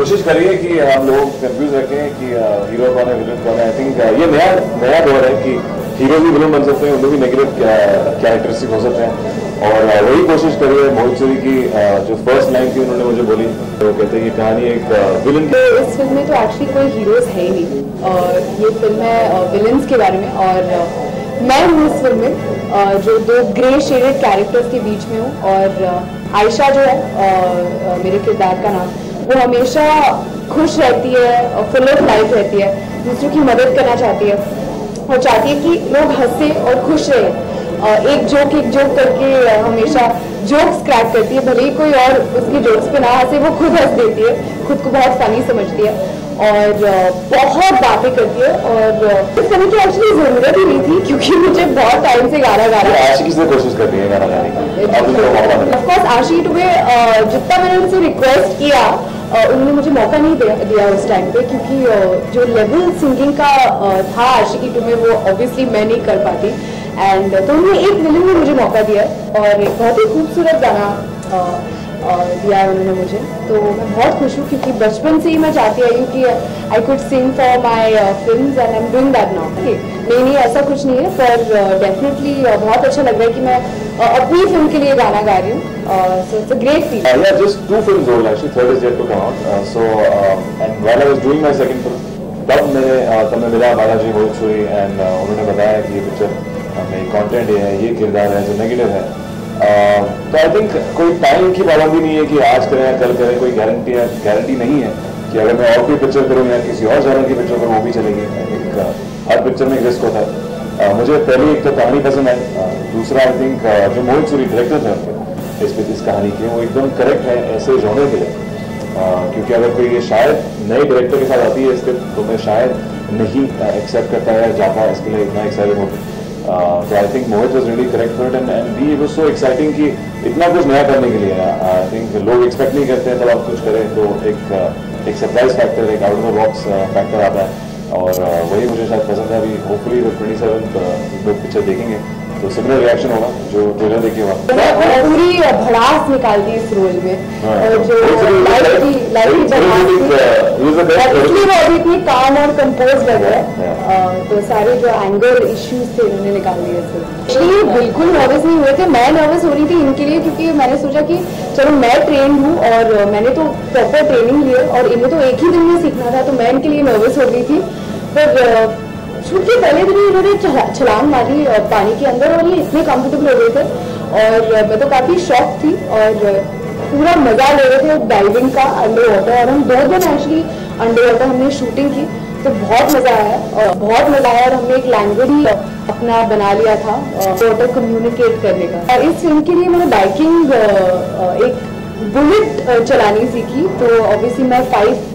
कोशिश करिए कि हम लोग कंफ्यूज रखें कि हीरो कौन है विलन कौन है। आई थिंक ये नया दौर है कि हीरो भी विलन बन सकते हैं, उनमें भी नेगेटिव कैरेक्टरिस्टिक हो सकते हैं। और वही कोशिश करिए। मोहित सूरी की जो फर्स्ट लाइन थी उन्होंने मुझे बोली, तो कहते हैं कि कहानी एक विलन की। इस फिल्म में तो एक्चुअली कोई हीरोज है ही नहीं। ये फिल्म है विलन्स के बारे में, और मैं हूँ इस फिल्म में जो दो ग्रे शेडेड कैरेक्टर्स के बीच में हूँ। और आयशा जो है मेरे किरदार का नाम, वो हमेशा खुश रहती है, फुल ऑफ लाइफ रहती है, दूसरों की मदद करना चाहती है और चाहती है कि लोग हंसे और खुश रहे। एक जोक करके हमेशा जोक्स क्रैक करती है, भले ही कोई और उसकी जोक्स पे ना हंसे, वो खुद हंस देती है, खुद को बहुत फनी समझती है और बहुत बातें करती है। और इस समय की एक्चुअली जरूरत ही नहीं थी, क्योंकि मुझे बहुत टाइम से गाना गाना है। आशिकी से कोशिश कर रही है गाना गाने की। ऑफकोर्स आशिकी टुबे जितना मैंने उनसे रिक्वेस्ट किया उन्होंने मुझे मौका नहीं दिया उस टाइम पे, क्योंकि जो लेवल सिंगिंग का था आशिकी टुबे वो ऑब्वियसली मैं नहीं कर पाती। एंड तो उन्होंने एक विलन में मुझे मौका दिया और एक बहुत ही खूबसूरत गाना दिया है उन्होंने मुझे। तो मैं बहुत खुश हूँ, क्योंकि बचपन से ही मैं चाहती आई हूँ कि I could sing for my films and I am doing that now. नहीं ऐसा कुछ नहीं है, पर डेफिनेटली बहुत अच्छा लग रहा है कि मैं अपनी फिल्म के लिए गाना गा रही हूँ। So it's a great feel. Yeah, just 2 films old actually. Third is yet to come out. And while I was doing my second film, तब मैं मिला बालाजी मोहित सूरी एंड उन्होंने बताया कि ये पिक्चर में कंटेंट ये है, ये किरदार है जो नेगेटिव है। तो आई थिंक कोई टाइम की पाबंदी नहीं है कि आज करें या कल करें, कोई गारंटी नहीं है कि अगर मैं और कोई पिक्चर करूँ या किसी और जॉनर की पिक्चर करूँ वो भी चलेगी। आई थिंक हर पिक्चर में एक रिस्क होता है। मुझे पहली एक तो कहानी पसंद है, दूसरा आई थिंक जो मोहित सूरी डायरेक्टर थे उनके इस कहानी के, वो एकदम करेक्ट है ऐसे जॉनर के लिए। क्योंकि अगर कोई ये शायद नए डायरेक्टर के साथ आती है स्क्रिप्ट तो मैं शायद नहीं एक्सेप्ट करता है जाता इसके लिए इतना एक्साइटेड होता। तो I think Mohit was really correct for it and we was so exciting कि इतना कुछ नया करने के लिए आई थिंक लोग एक्सपेक्ट नहीं करते हैं, तब आप कुछ करें तो एक सरप्राइज फैक्टर, एक out of the box factor आता है। और वही मुझे शायद पसंद है। अभी होपफुली 27 लोग पिक्चर देखेंगे तो सिमिलर रिएक्शन होगा जो ट्रेलर देखे हुआ। पूरी भड़ास निकाल दी इस रोल में और जो इसलिए वो अभी इतनी काम और कंपोज लग रहा है। तो सारे जो एंगर इश्यूज थे उन्होंने निकाल दिए। एक्चुअली बिल्कुल नर्वस नहीं हुए थे, मैं नर्वस हो रही थी इनके लिए, क्योंकि मैंने सोचा कि चलो मैं ट्रेंड हूँ और मैंने तो प्रॉपर ट्रेनिंग ली है और इन्हें तो एक ही दिन में सीखना था, तो मैं इनके लिए नर्वस हो गई थी। पर शूट के पहले दिन इन्होंने छलांग मारी पानी के अंदर और ये इतने कंफर्टेबल हो गए थे और मैं तो काफ़ी शॉक थी और पूरा मज़ा ले रहे थे डाइविंग का अंडर वाटर। और हम 2 दिन एक्चुअली अंडर वाटर हमने शूटिंग की, तो बहुत मज़ा आया और हमने एक लैंग्वेज ही अपना बना लिया था वाटर कम्युनिकेट करने का। और इस फिल्म के लिए मैंने बाइकिंग एक बुलेट चलानी सीखी, तो ऑब्वियसली मैं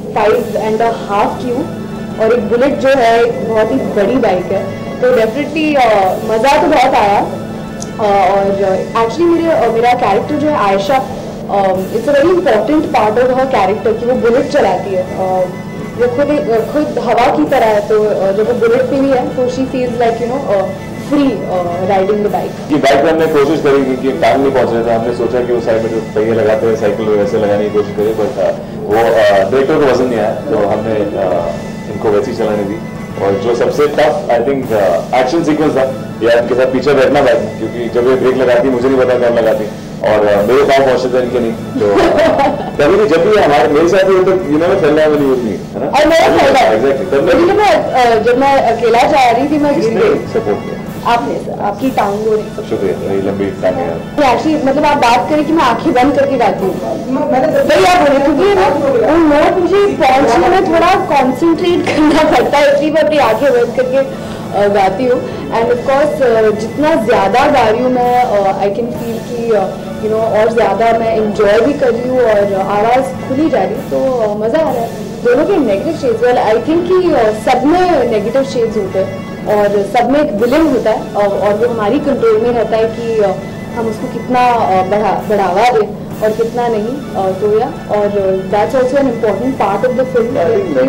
5.5 की हूँ और एक बुलेट जो है एक बहुत ही बड़ी बाइक है, तो डेफिनेटली मज़ा तो बहुत आया। और एक्चुअली मेरा कैरेक्टर जो है Ayesha, it's a very important part of her character कि वो बुलेट चलाती है। वो खुद हवा की तरह है, तो जब वो बुलेट पे भी है तो she feels like free riding the bike. Bike पे हमने कोशिश करी क्योंकि टाइम नहीं पहुंच रहा था। हमने सोचा कि वो साइड में जो पहिए लगाते हैं साइकिल वैसे लगाने की कोशिश करी, बट वो डायरेक्टर को पसंद नहीं आया, तो हमने इनको वैसी चलाने दी। और जो सबसे tough I think action sequence था या इनके साथ पीछे बैठना था, क्योंकि जब ये ब्रेक लगाती मुझे नहीं पता कब लगाती और मेरे पाँव पहुंचते थे इनके नहीं। तो कभी भी जब भी हमारे मेरे साथ ही तो इन्होंने फैलना वाली होती है ना, और मेरा फैलना एग्जैक्टली। जब मैं अकेला जा रही थी मैं सपोर्ट किया आपने, आपकी टांग हो रही। शुक्रिया, मेरी लंबी टांग है। एक्चुअली मतलब आप बात करें कि मैं आंखें बंद करके गाती हूँ, वही आप बोले, क्योंकि ना वो नोट मुझे पहुँचने में थोड़ा कॉन्सेंट्रेट करना पड़ता है, इसलिए मैं अपनी आंखें बंद करके गाती हूँ। एंड ऑफकोर्स जितना ज़्यादा गा रही हूँ मैं आई कैन फील कि और ज़्यादा मैं इंजॉय भी कर रही हूँ और आवाज़ खुली जा रही है, तो मज़ा आ रहा है। दोनों के negative shades, well I think कि सब में नेगेटिव शेड्स होते हैं और सब में एक विलेन होता है और वो हमारी कंट्रोल में रहता है कि हम उसको कितना बढ़ावा दें और कितना नहीं। तो या और that's also an important part of the film.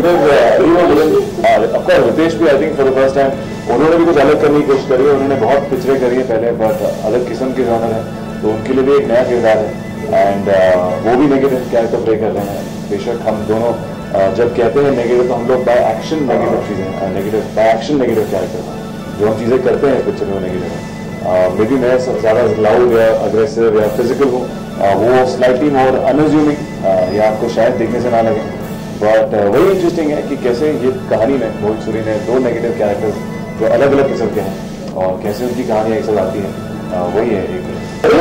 Ritesh भी I think for the first time उन्होंने भी कुछ अलग करने की कोशिश करी है। उन्होंने बहुत पिक्चरें करी है पहले, बट अलग किस्म के जॉनर है, तो उनके लिए भी एक नया किरदार है। एंड वो भी नेगेटिव कैरेक्टर प्ले कर रहे हैं। बेशक हम दोनों जब कहते हैं नेगेटिव तो हम लोग बाय एक्शन नेगेटिव चीज़ें negative by action negative character जो हम चीज़ें करते हैं पिक्चर में वो नेगेटिव है। मे बी मैं ज़्यादा लाउड या अग्रेसिव या फिजिकल हूँ, वो स्लाइटली मोर अनअज्यूमिंग या आपको शायद देखने से ना लगे, बट वही इंटरेस्टिंग है कि कैसे ये कहानी में मोहित सूरी ने दो नेगेटिव कैरेक्टर्स जो अलग अलग किस्म के हैं और कैसे उनकी कहानियाँ एक साथ आती हैं, वही है एक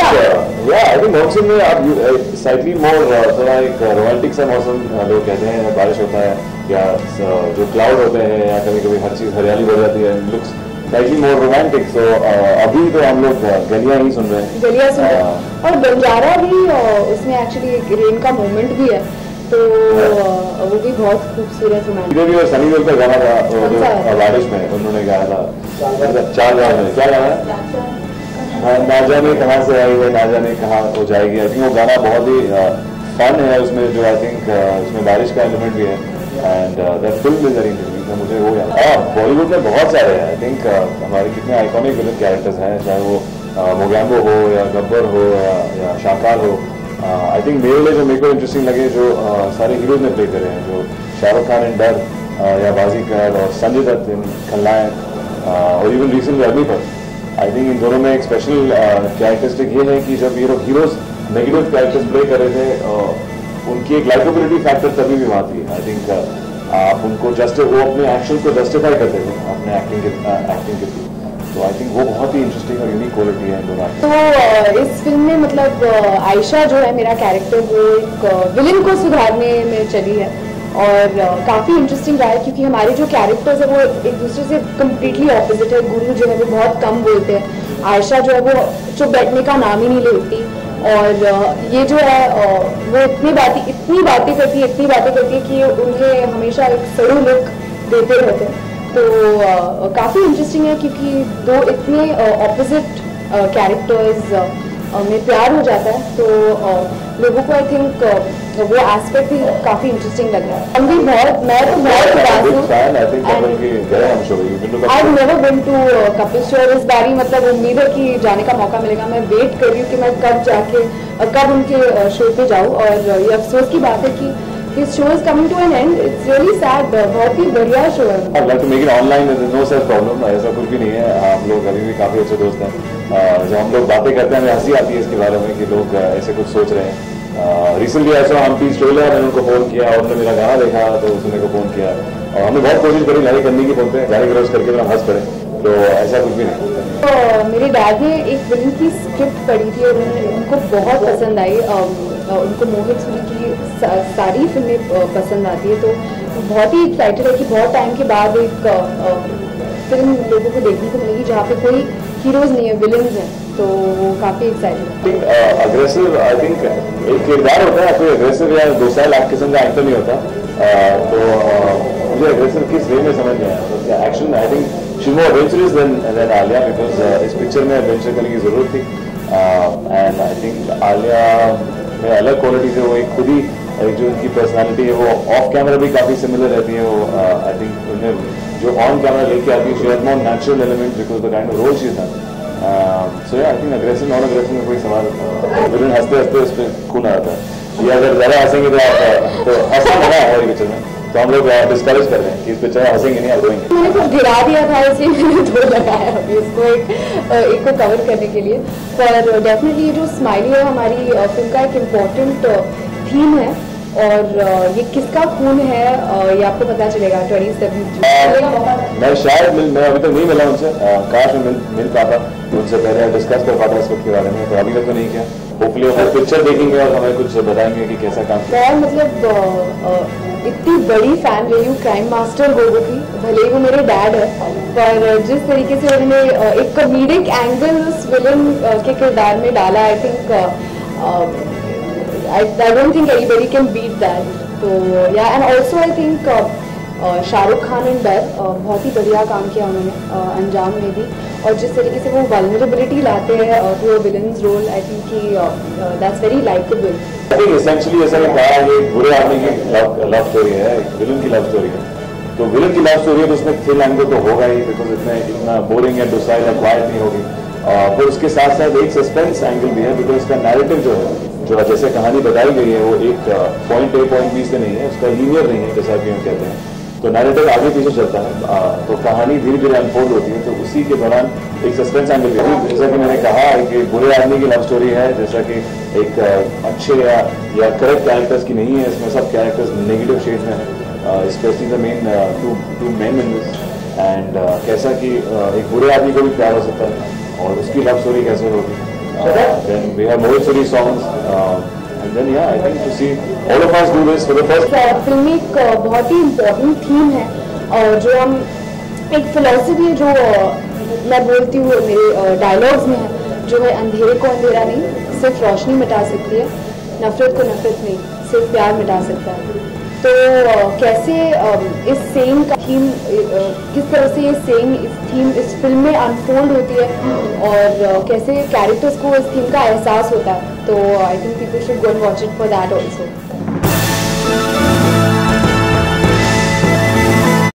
आई थिंक मॉनसून में आप स्लाइटली मोर थोड़ा एक रोमांटिक सा मौसम लोग कहते हैं, बारिश होता है या जो क्लाउड होते हैं या कभी कभी हर चीज़ हरियाली बढ़ जाती है, looks slightly more romantic. So अभी तो हम लोग गलियाँ ही सुन रहे हैं, गलियाँ सुन रहे हैं और बंजारा भी उसमें एक्चुअली एक रेन का मोमेंट भी है, तो वो भी बहुत खूबसूरत रोमांटिक। भी और सनी देओल का गाना था जो बारिश में उन्होंने गाया था, चार गाना में क्या गाना है, ना जाने कहाँ से आई है ना जाने कहाँ हो जाएगी। आई थिंक वो गाना बहुत ही फन है, उसमें जो आई थिंक उसमें बारिश का एलिमेंट भी है and that film is very interesting. मुझे वो याद बॉलीवुड में बहुत सारे हैं, आई थिंक हमारे कितने आइकॉनिक विलन कैरेक्टर्स हैं, चाहे वो मोगैम्बो हो या गब्बर हो या शाहकार हो। आई थिंक मेरे लिए जो मेरे को इंटरेस्टिंग लगे जो सारे हीरोज ने प्ले करे हैं, जो शाहरुख खान इन डर या बाजीगर और संजय दत्त इन खलनायक और even recently Agneepath. I think इन दोनों में एक स्पेशल कैरेक्टरिस्टिक ये है कि जब ये लोग हीरोज नेगेटिव कैरेक्टर्स प्ले कर रहे थे उनकी एक लाइकेबिलिटी फैक्टर तभी भी वहाँ थी। आई थिंक आप उनको वो अपने एक्शन को जस्टिफाई करते थे अपने एक्टिंग के थ्रू, तो आई थिंक वो बहुत ही इंटरेस्टिंग और यूनिक क्वालिटी है इन दोनों। तो इस फिल्म में मतलब आयशा जो है मेरा कैरेक्टर वो एक विलन को सुधारने में चली है और काफ़ी इंटरेस्टिंग रहा है क्योंकि हमारे जो कैरेक्टर्स है वो एक दूसरे से कम्प्लीटली ऑपोजिट है। गुरु जो है वो बहुत कम बोलते हैं, आयशा जो है वो चुप बैठने का नाम ही नहीं लेती और ये जो है वो इतनी बातें करती है कि उन्हें हमेशा एक सड़ू लुक देते रहते हैं। तो काफ़ी इंटरेस्टिंग है क्योंकि दो इतने ऑपोजिट कैरेक्टर्स में प्यार हो जाता है, तो लोगों को आई थिंक वो एस्पेक्ट भी काफ़ी इंटरेस्टिंग लग रहा है। हम भी मैं तो बहुत I never been to Kapil show इस बारी, मतलब उम्मीद है कि जाने का मौका मिलेगा। मैं वेट कर रही हूँ कि मैं कब उनके शो पे जाऊँ और ये अफसोस की बात है कि His show is coming to an end. It's really sad. बहुत ही बढ़िया शो है। I'd like to make it online. There's no such problem. ऐसा कुछ भी नहीं है। हम लोग अभी भी काफी अच्छे दोस्त हैं। जब हम लोग बातें करते हैं हमें हंसी आती है इसके बारे में कि लोग ऐसे कुछ सोच रहे हैं। रिसेंटली ऐसा हम पीस ट्रेलर मैंने उनको फोन किया और उन्होंने मेरा गाना देखा तो उसने को फोन किया और हमने बहुत कोशिश करी लाइक करने की, बोलते हैं गाली गलौज करके हम हंस पड़े, तो ऐसा कुछ भी नहीं। तो मेरे डैड ने एक फिल्म की स्क्रिप्ट पढ़ी थी और उनको बहुत पसंद आई। उनको मोहित सूरी की सारी फिल्में पसंद आती है, तो बहुत ही एक्साइटेड है कि बहुत टाइम के बाद एक फिल्म लोगों को देखने को मिलेगी जहाँ पे कोई हीरोज नहीं है, विलन्स हैं, तो वो काफ़ी एक्साइटेड है। अग्रेसिव आई थिंक एक किरदार होता है, कोई अग्रेसिव या दोसाइल आप किस्म का एक्टर नहीं होता, तो मुझे अग्रेसिव किस वे में समझ में आया। Action I think she more adventurous than Alia, because इस पिक्चर में एडवेंचर करने की जरूरत थी एंड आई थिंक आलिया में अलग क्वालिटी से वो एक खुद ही जो उनकी पर्सनालिटी है वो ऑफ कैमरा भी काफ़ी सिमिलर रहती है। वो आई थिंक उन्हें जो ऑन कैमरा लेके आती है she has more natural element because the kind of role she is done. So I think aggressive non aggressive में कोई सवाल विलन हंसते हंसते उस पर खून आता है, ये अगर ज़्यादा हंसेंगे तो आप तो हंसना मना है हमारी पिक्चर में, तो हम लोग डिस्करेज कर रहे हैं कि इस पिक्चर में हंसेंगे नहीं, आप रोएंगे। मैंने कुछ गिरा दिया था इसलिए मैंने दो लगाया अभी इसको एक को कवर करने के लिए, पर डेफिनेटली जो स्माइली है हमारी फिल्म का एक इम्पोर्टेंट थीम है और ये किसका खून है ये आपको पता चलेगा 27 मैं शायद मैं अभी तक नहीं मिला उनसे, काश मैं मिल पाता उनसे पहले डिस्कस कर पाता इस के बारे में, तो अभी तक तो नहीं किया। होपफुली हम पिक्चर देखेंगे और हमें कुछ बताएंगे कि कैसा काम। मैं मतलब इतनी बड़ी फैन रही हूँ क्राइम मास्टर गोगो की, भले ही वो मेरे डैड है, पर जिस तरीके से उन्होंने एक कॉमेडिक एंगल उस विलन के किरदार में डाला, I think I don't think anybody can beat that. तो yeah, and also I think Shahrukh Khan and Darr बहुत ही बढ़िया काम किया उन्होंने अंजाम में भी, और जिस तरीके से वो वल्नरेबिलिटी लाते हैं to a villain's role, I think कि that's very likeable. I think essentially ऐसा मैं कहा है एक बुरे आदमी की लव स्टोरी है, एक विलन की लव स्टोरी है, तो विलन की लव स्टोरी है तो उसमें थ्रिल एंगल तो होगा ही, बिकॉज इतना बोरिंग या डोसाइल या क्वाइट नहीं होगी, फिर उसके साथ साथ एक सस्पेंस एंगल भी है बिकॉज उसका नैरेटिव जो है जो जैसे कहानी बताई गई है वो एक पॉइंट ए पॉइंट बी से नहीं है, उसका लीनियर नहीं है जैसा कि हम कहते हैं। तो नैरेटिव आगे पीछे चलता है, तो कहानी धीरे धीरे अनफोल्ड होती है। तो उसी के दौरान एक सस्पेंस एंगल भी है, जैसा कि मैंने कहा है कि बुरे आदमी की लव स्टोरी है, जैसा कि एक अच्छे या करेक्ट कैरेक्टर्स की नहीं है। इसमें सब कैरेक्टर्स नेगेटिव शेड में है, specially the main two men in this. And कैसा कि एक बुरे आदमी को भी प्यार हो सकता है और उसकी लव स्टोरी कैसे होगी। Then we have Mohit songs, and then yeah, I think to see all of us do this for the first. Film में एक बहुत ही इम्पोर्टेंट थीम है और जो हम एक फिलोसफी जो मैं बोलती हूँ मेरे डायलॉग्स में है, जो है अंधेरे को अंधेरा नहीं सिर्फ रोशनी मिटा सकती है, नफरत को नफरत नहीं सिर्फ प्यार मिटा सकता है। तो कैसे इस सेम का थीम किस तरह से ये सेम इस थीम इस फिल्म में अनफोल्ड होती है और कैसे कैरेक्टर्स को इस थीम का एहसास होता है। तो I think people should go and watch it for that also.